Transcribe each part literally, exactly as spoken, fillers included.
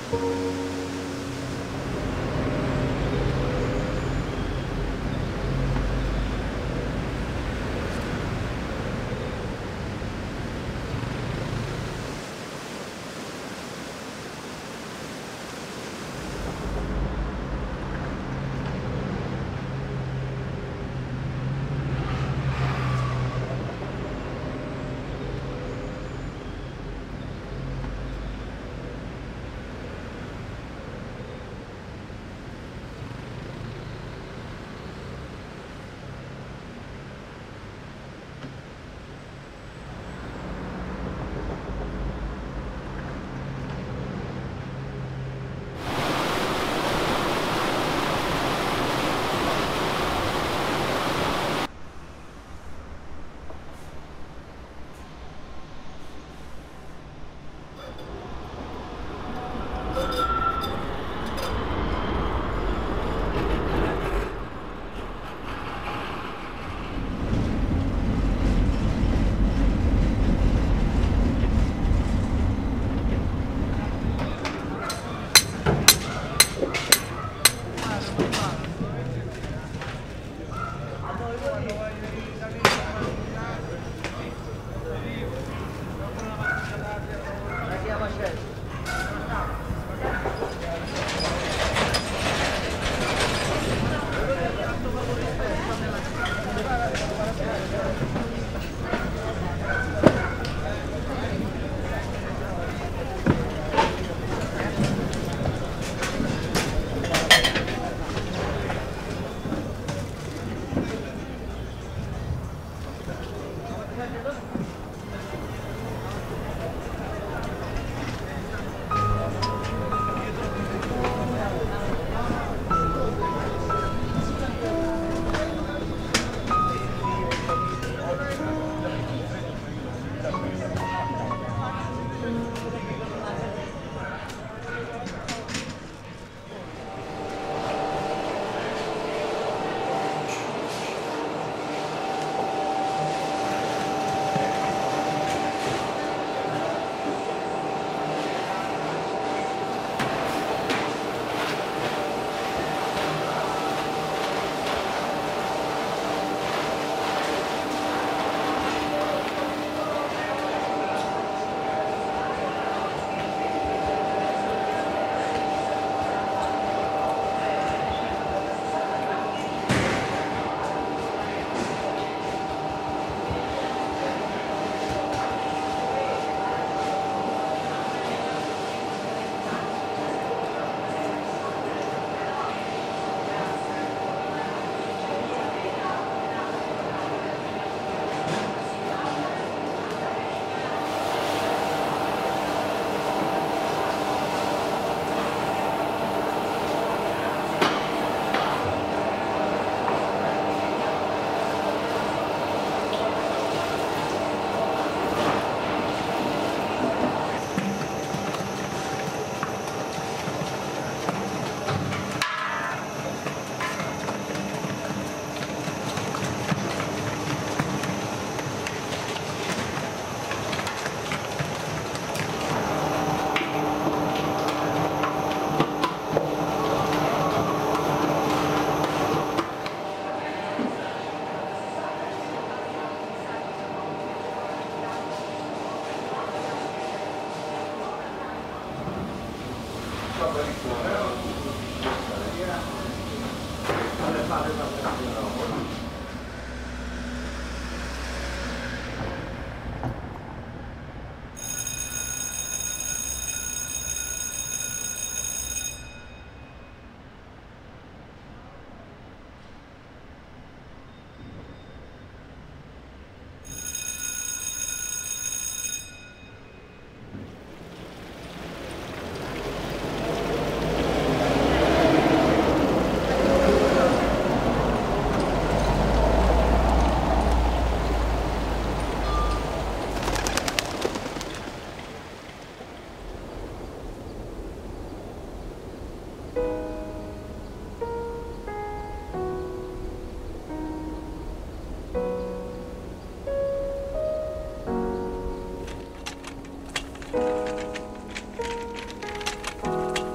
Thank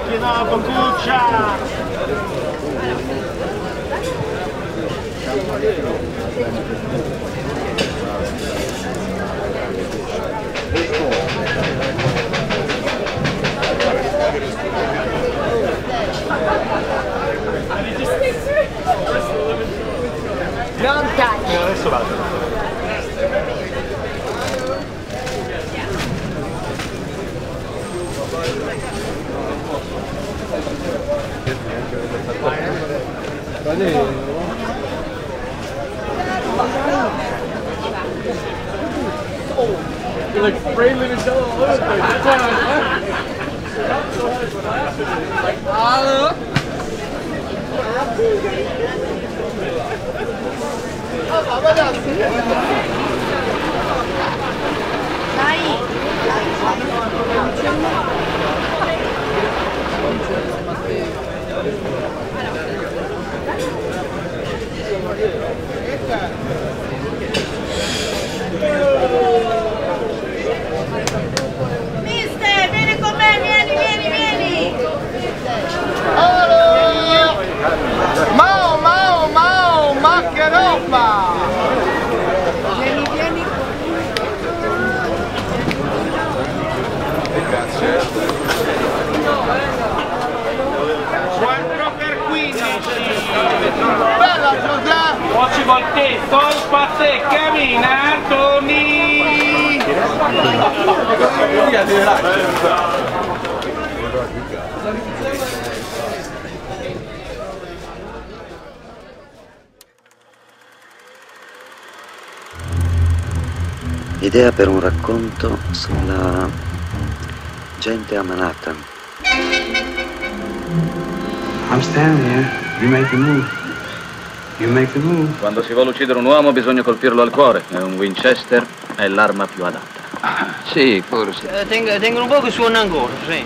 Occhio dopo, cuccia! Non touch! Adesso vado. You're like spraying living shell all over the place. That's why I was laughing. Hello? Mister, vieni con me, vieni, vieni, vieni! Mao, Mao, Mao, ma che roba! Vieni, vieni! quattro per quindici! Bella Giuseppe! Oggi voltetto, spazio e cammina, Tony! Idea per un racconto sulla gente a Manhattan. I'm standing here. You make the move. You make the move. Quando si vuole uccidere un uomo bisogna colpirlo al cuore. E un Winchester è l'arma più adatta. Ah, sì, forse. Eh, tengo, tengo un po' che suona ancora, sì.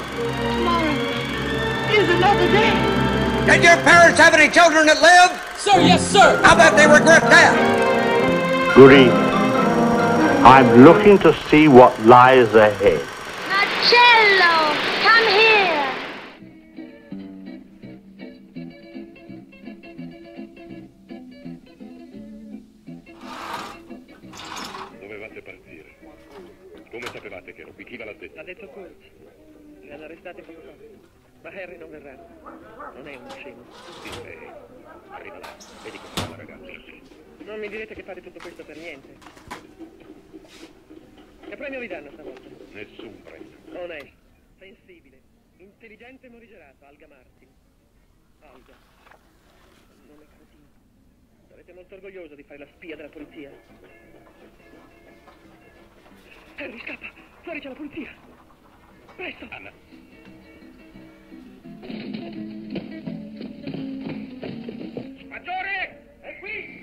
It's another day! Did your parents have any children that lived? Sir, yes, sir! How about they regret that? Good evening. I'm looking to see what lies ahead. Marcello, come here! Dovevate partire. Come sapevate che ero qui? Chi ve l'ha detto? L'ha detto Kurt. Li hanno arrestati poco fa. Ma Harry non verrà. Non è un scemo. Sì, lei. Arriva là. Vedi come fa la ragazza. Non mi direte che fate tutto questo per niente. Che premio vi danno stavolta? Nessun premio. Onesto, sensibile, intelligente e morigerato, Alga Martin. Alga. Un nome cretino. Sarete molto orgoglioso di fare la spia della polizia. Harry, scappa! Fuori c'è la polizia! Presto! Anna. Maggiore! È qui!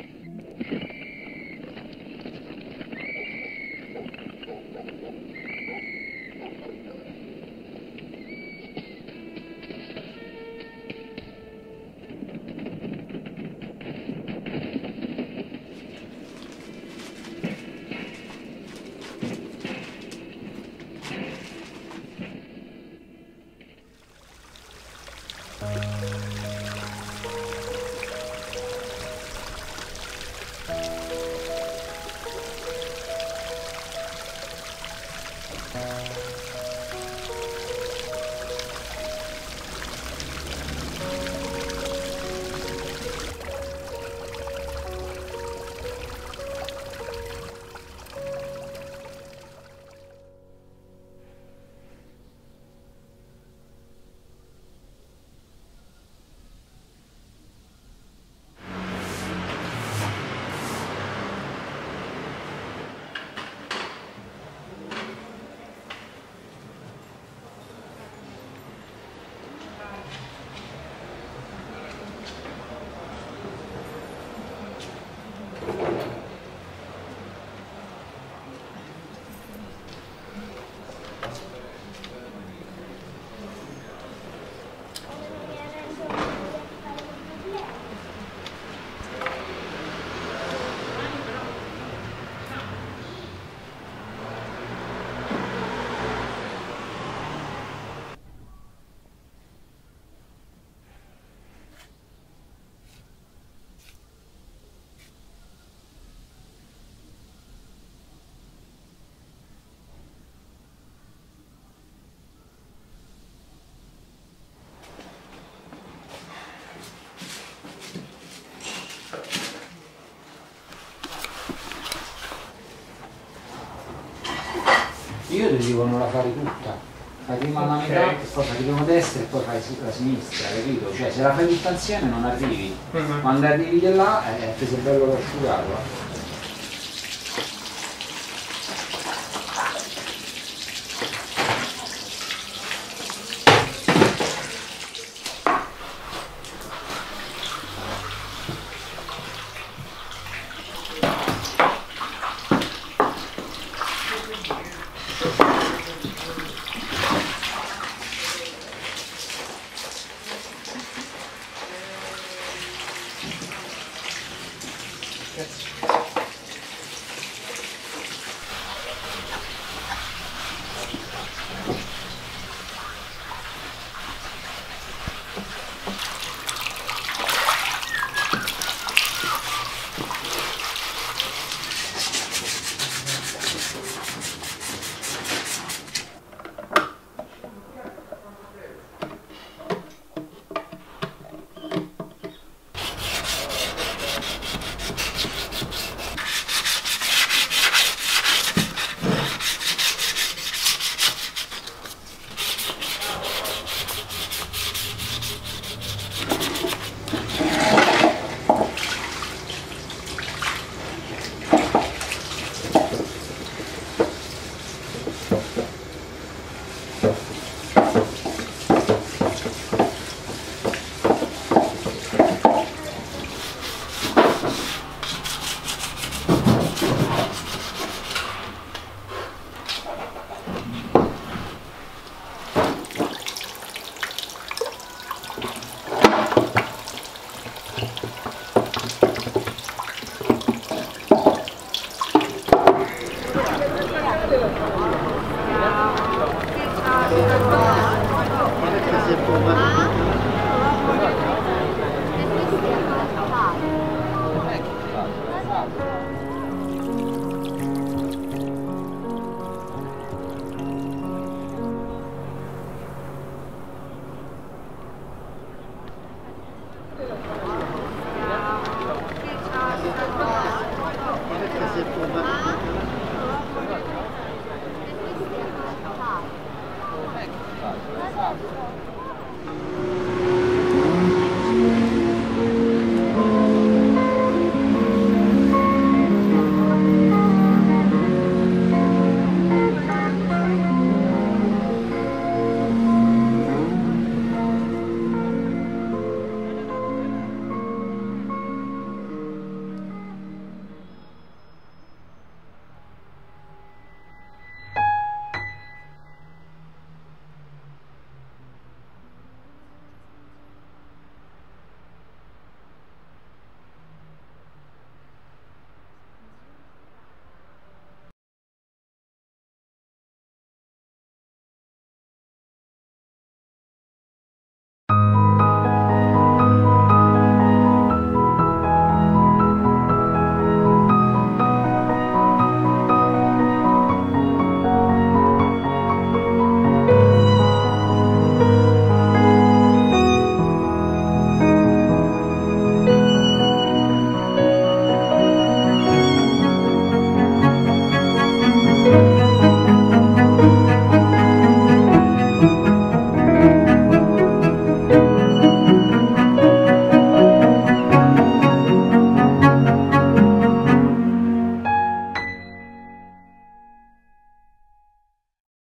Io ti dico non la fare tutta. Fai prima la metà, okay. Poi fai prima destra e poi fai la sinistra, capito? Cioè se la fai tutta insieme non arrivi. Uh-huh. Quando arrivi di là è eh, bello per asciugarla.